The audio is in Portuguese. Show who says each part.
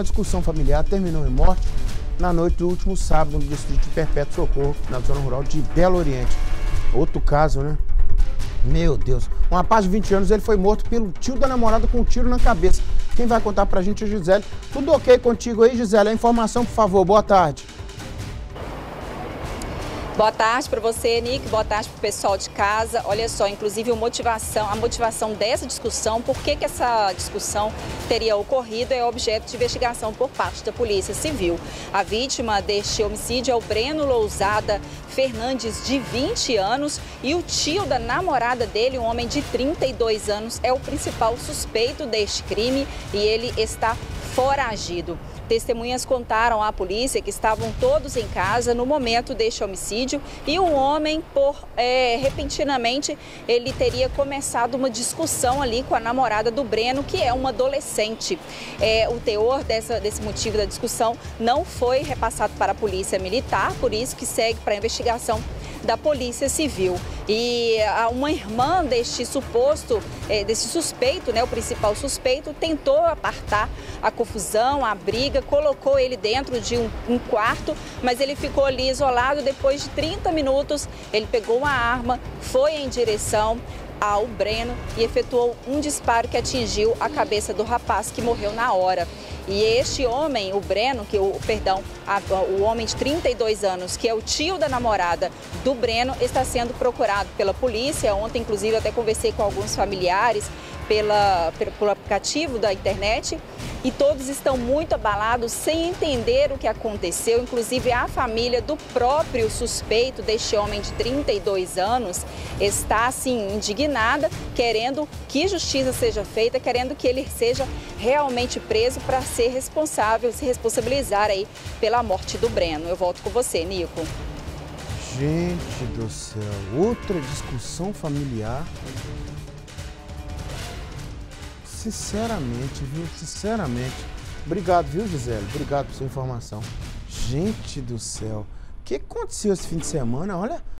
Speaker 1: A discussão familiar terminou em morte na noite do último sábado no distrito de Perpétuo Socorro, na zona rural de Belo Oriente. Outro caso, né? Meu Deus. Um rapaz de 20 anos, ele foi morto pelo tio da namorada com um tiro na cabeça. Quem vai contar pra gente é Gisele. Tudo ok contigo aí, Gisele? A informação, por favor. Boa tarde.
Speaker 2: Boa tarde para você, Nick. Boa tarde para o pessoal de casa. Olha só, inclusive a motivação dessa discussão, por que essa discussão teria ocorrido, é objeto de investigação por parte da Polícia Civil. A vítima deste homicídio é o Breno Lousada Fernandes, de 20 anos, e o tio da namorada dele, um homem de 32 anos, é o principal suspeito deste crime e ele está foragido. Testemunhas contaram à polícia que estavam todos em casa no momento deste homicídio e o homem, repentinamente, ele teria começado uma discussão ali com a namorada do Breno, que é uma adolescente. O teor desse motivo da discussão não foi repassado para a polícia militar, por isso que segue para a investigação da Polícia Civil. E uma irmã deste suspeito, né, o principal suspeito, tentou apartar a confusão, a briga, colocou ele dentro de um quarto, mas ele ficou ali isolado. Depois de 30 minutos, ele pegou uma arma, foi em direção ao Breno e efetuou um disparo que atingiu a cabeça do rapaz, que morreu na hora. E este homem, o Breno, o homem de 32 anos, que é o tio da namorada do Breno, está sendo procurado pela polícia. Ontem, inclusive, até conversei com alguns familiares pelo aplicativo da internet, e todos estão muito abalados, sem entender o que aconteceu. Inclusive, a família do próprio suspeito deste homem de 32 anos está, assim, indignada, querendo que justiça seja feita, querendo que ele seja realmente preso para ser responsável, se responsabilizar aí pela morte do Breno. Eu volto com você, Nico.
Speaker 1: Gente do céu, outra discussão familiar. Sinceramente, viu? Sinceramente. Obrigado, viu, Gisele? Obrigado por sua informação. Gente do céu. O que aconteceu esse fim de semana? Olha,